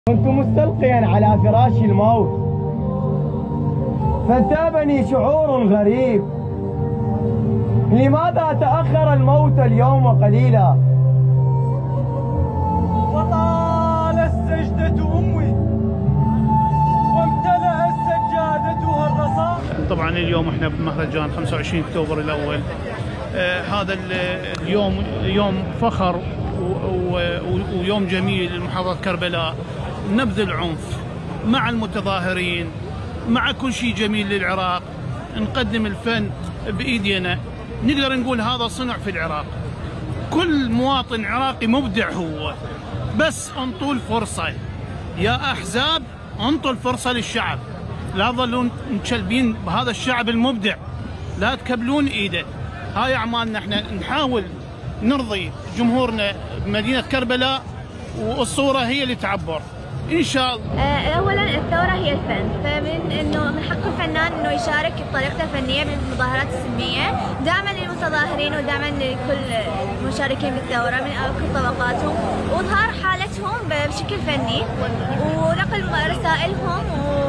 كنت مستلقيا على فراش الموت فانتابني شعور غريب. لماذا تأخر الموت اليوم قليلا؟ وطال السجدة أمي وامتلأت سجادتها الرصاص. طبعا اليوم احنا بمهرجان 25 اكتوبر الاول. هذا اليوم يوم فخر ويوم جميل لمحافظة كربلاء. نبذل عنف مع المتظاهرين، مع كل شيء جميل للعراق، نقدم الفن بإيدينا. نقدر نقول هذا صنع في العراق. كل مواطن عراقي مبدع هو، بس انطوا الفرصة يا أحزاب، انطوا الفرصة للشعب. لا تظلون متشلبين بهذا الشعب المبدع، لا تكبلون ايده. هاي اعمالنا، احنا نحاول نرضي جمهورنا بمدينة كربلاء، والصورة هي اللي تعبر ان شاء الله. اولا الثورة هي الفن، فمن انه من حق الفنان انه يشارك بطريقته الفنية بالمظاهرات السلمية، دعما للمتظاهرين ودعما لكل المشاركين بالثورة من كل طبقاتهم، واظهار حالتهم بشكل فني ونقل رسائلهم